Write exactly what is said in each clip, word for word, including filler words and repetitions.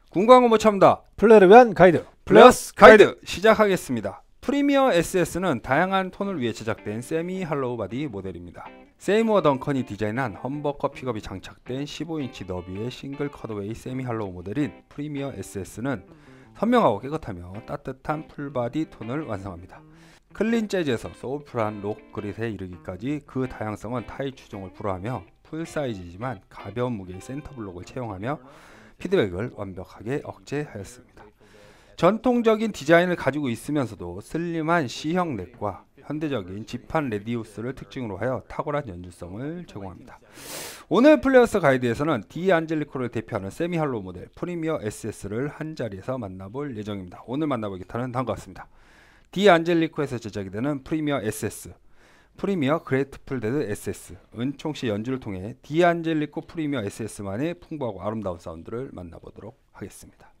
군광고 못 참다. 플레이를 위한 가이드 플레이어스 가이드, 가이드 시작하겠습니다. 프리미어 에스에스는 다양한 톤을 위해 제작된 세미 할로우 바디 모델입니다. 세이무어 덩컨이 디자인한 험버커 픽업이 장착된 십오 인치 너비의 싱글 컷어웨이 세미 할로우 모델인 프리미어 에스에스는 선명하고 깨끗하며 따뜻한 풀바디 톤을 완성합니다. 클린 재즈에서 소울풀한 록 그릿에 이르기까지 그 다양성은 타입 추종을 불허하며 풀 사이즈이지만 가벼운 무게의 센터 블록을 채용하며 피드백을 완벽하게 억제하였습니다. 전통적인 디자인을 가지고 있으면서도 슬림한 C형 넥과 현대적인 지판 레디우스를 특징으로 하여 탁월한 연주성을 제공합니다. 오늘 플레이어스 가이드에서는 디안젤리코를 대표하는 세미 할로우 모델 프리미어 에스에스를 한자리에서 만나볼 예정입니다. 오늘 만나볼 기타는 다음과 같습니다. 디안젤리코에서 제작이 되는 프리미어 에스에스, 프리미어 그레이트풀 데드 에스에스, 은총씨 연주를 통해 디안젤리코 프리미어 에스에스만의 풍부하고 아름다운 사운드를 만나보도록 하겠습니다.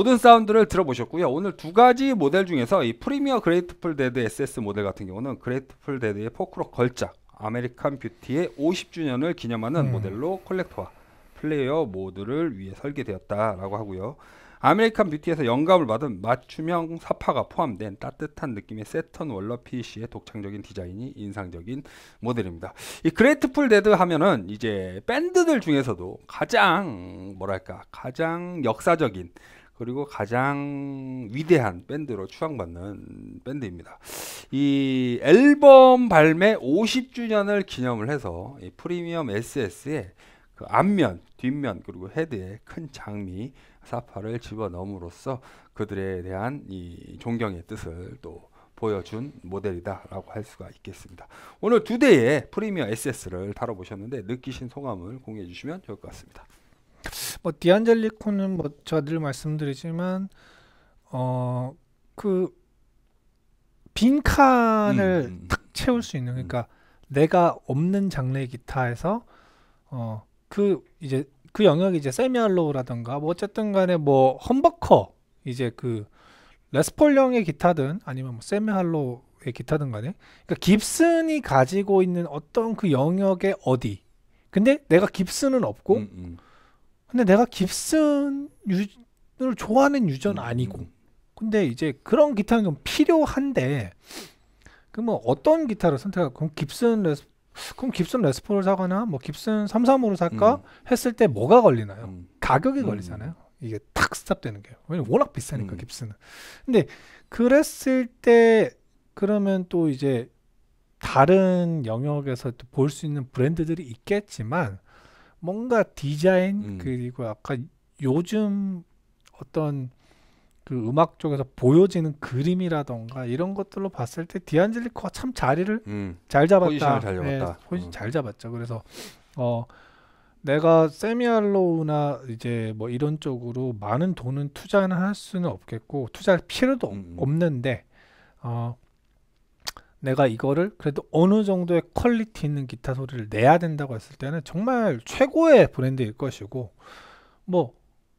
모든 사운드를 들어보셨고요. 오늘 두 가지 모델 중에서 이 프리미어 그레이트풀 데드 에스에스 모델 같은 경우는 그레이트풀 데드의 포크록 걸작 아메리칸 뷰티의 오십 주년을 기념하는 음. 모델로 컬렉터와 플레이어 모드를 위해 설계되었다라고 하고요. 아메리칸 뷰티에서 영감을 받은 맞춤형 사파가 포함된 따뜻한 느낌의 세턴 월러 피씨의 독창적인 디자인이 인상적인 모델입니다. 이 그레이트풀 데드 하면은 이제 밴드들 중에서도 가장 뭐랄까 가장 역사적인 그리고 가장 위대한 밴드로 추앙받는 밴드입니다. 이 앨범 발매 오십 주년을 기념을 해서 이 프리미엄 에스에스에 그 앞면, 뒷면 그리고 헤드에 큰 장미 사파를 집어넣음으로써 그들에 대한 이 존경의 뜻을 또 보여준 모델이다라고 할 수가 있겠습니다. 오늘 두 대의 프리미어 에스에스를 다뤄보셨는데 느끼신 소감을 공유해 주시면 좋을 것 같습니다. 뭐 디안젤리코는 뭐 제가 늘 말씀드리지만 어 그 빈 칸을 음, 음, 탁 채울 수 있는, 그러니까 내가 없는 장르의 기타에서 어 그 이제 그 영역이 이제 세미할로우라던가 뭐 어쨌든 간에 뭐 험버커 이제 그 레스폴형의 기타든 아니면 뭐 세미할로우의 기타든 간에, 그러니까 깁슨이 가지고 있는 어떤 그 영역의 어디, 근데 내가 깁슨은 없고 음, 음. 근데 내가 깁슨을 좋아하는 유저는 음, 아니고, 음. 근데 이제 그런 기타는 좀 필요한데, 그러면 어떤 기타를 선택할? 그럼 깁슨 레스 그럼 깁슨 레스폴을 사거나 뭐 깁슨 삼백삼십오를 살까 음. 했을 때 뭐가 걸리나요? 음. 가격이 음. 걸리잖아요. 이게 탁 스탑되는 게. 왜냐면 워낙 비싸니까 음. 깁슨은. 근데 그랬을 때 그러면 또 이제 다른 영역에서 또 볼 수 있는 브랜드들이 있겠지만, 뭔가 디자인 음. 그리고 약간 요즘 어떤 그 음악 쪽에서 보여지는 그림이라던가 이런 것들로 봤을 때 디안젤리코가 참 자리를 음. 잘 잡았다. 포지션을 잘 잡았다. 네, 포지션 음. 잘 잡았죠. 그래서 어 내가 세미할로우나 이제 뭐 이런 쪽으로 많은 돈은 투자는 할 수는 없겠고 투자할 필요도 음. 없는데, 어 내가 이거를 그래도 어느 정도의 퀄리티 있는 기타 소리를 내야 된다고 했을 때는 정말 최고의 브랜드일 것이고, 뭐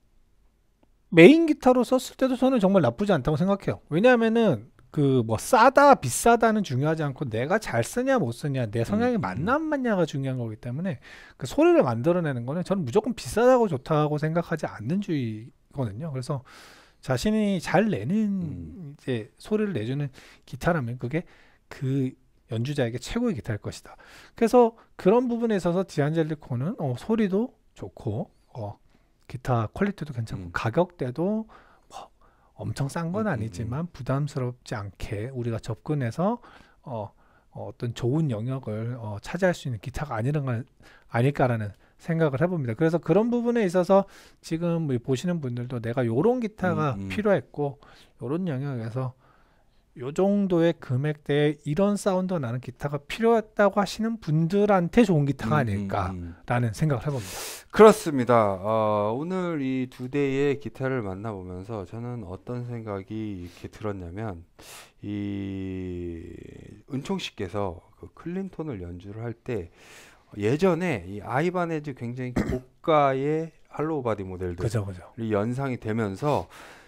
메인 기타로 썼을 때도 저는 정말 나쁘지 않다고 생각해요. 왜냐하면은 그 뭐 싸다 비싸다는 중요하지 않고 내가 잘 쓰냐 못 쓰냐 내 성향에 음, 맞나 안 맞냐가 중요한 거기 때문에 그 소리를 만들어내는 거는 저는 무조건 비싸다고 좋다고 생각하지 않는 주의거든요. 그래서 자신이 잘 내는 음. 이제 소리를 내주는 기타라면 그게 그 연주자에게 최고의 기타일 것이다. 그래서 그런 부분에 있어서 디안젤리코는 어, 소리도 좋고 어, 기타 퀄리티도 괜찮고 음. 가격대도 뭐 엄청 싼 건 음, 음, 아니지만 부담스럽지 않게 우리가 접근해서 어, 어, 어떤 좋은 영역을 어, 차지할 수 있는 기타가 아니란 아닐까라는 생각을 해봅니다. 그래서 그런 부분에 있어서 지금 보시는 분들도 내가 요런 기타가 음, 음. 필요했고 요런 영역에서 요 정도의 금액대에 이런 사운드 나는 기타가 필요했다고 하시는 분들한테 좋은 기타가 음, 아닐까라는 음, 음. 생각을 해봅니다. 그렇습니다. 어, 오늘 이 두 대의 기타를 만나보면서 저는 어떤 생각이 이렇게 들었냐면, 이 은총 씨께서 그 클린톤을 연주를 할 때 예전에 이 아이바네즈 굉장히 고가의 할로우 바디 모델들이 그죠, 그죠. 연상이 되면서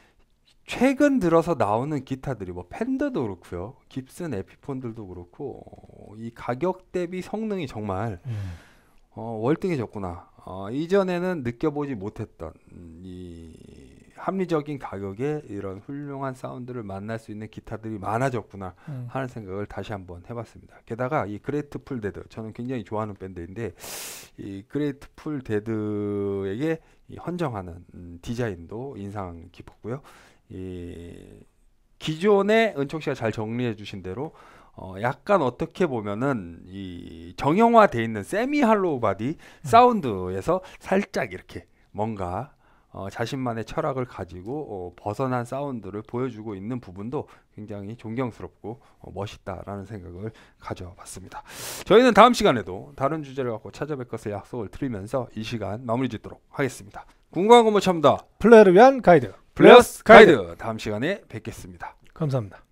최근 들어서 나오는 기타들이 뭐 팬더도 그렇고요, 깁슨 에피폰들도 그렇고 어, 이 가격 대비 성능이 정말 음. 어, 월등해졌구나. 어, 이전에는 느껴보지 못했던 음, 이 합리적인 가격에 이런 훌륭한 사운드를 만날 수 있는 기타들이 많아졌구나 음. 하는 생각을 다시 한번 해봤습니다. 게다가 이 그레이트풀 데드, 저는 굉장히 좋아하는 밴드인데 이 그레이트풀 데드에게 이 헌정하는 음, 디자인도 인상 깊었고요. 이 기존에 은총 씨가 잘 정리해 주신 대로 어 약간 어떻게 보면은 이 정형화돼 있는 세미 할로우 바디 사운드에서 살짝 이렇게 뭔가 어 자신만의 철학을 가지고 어 벗어난 사운드를 보여주고 있는 부분도 굉장히 존경스럽고 어 멋있다라는 생각을 가져와 봤습니다. 저희는 다음 시간에도 다른 주제를 갖고 찾아뵐 것을 약속을 드리면서 이 시간 마무리 짓도록 하겠습니다. 궁금한 거 뭐 참다 플레이어를 위한 가이드 플레이어스 가이드, 다음 시간에 뵙겠습니다. 감사합니다.